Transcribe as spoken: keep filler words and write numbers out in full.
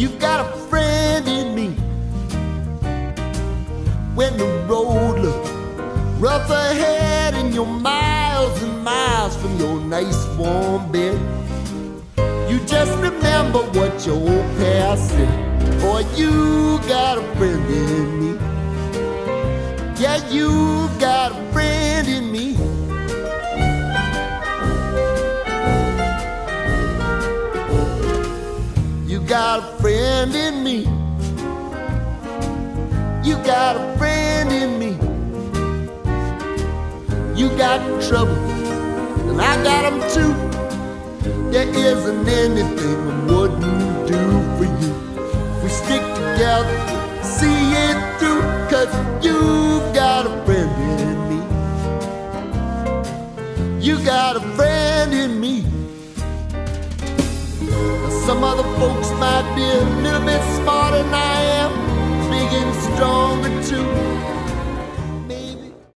You've got a friend in me. When the road looks rough ahead and you're miles and miles from your nice warm bed, you just remember what your old past said. Boy, you got a friend in me. Yeah, you got a friend in me. You got a friend in me. You got a friend in me. You got trouble, and I got them too. There isn't anything I wouldn't do for you. We stick together, see it through, 'cause you've got a friend in me. You got a friend in me. Now some other folks might be a little bit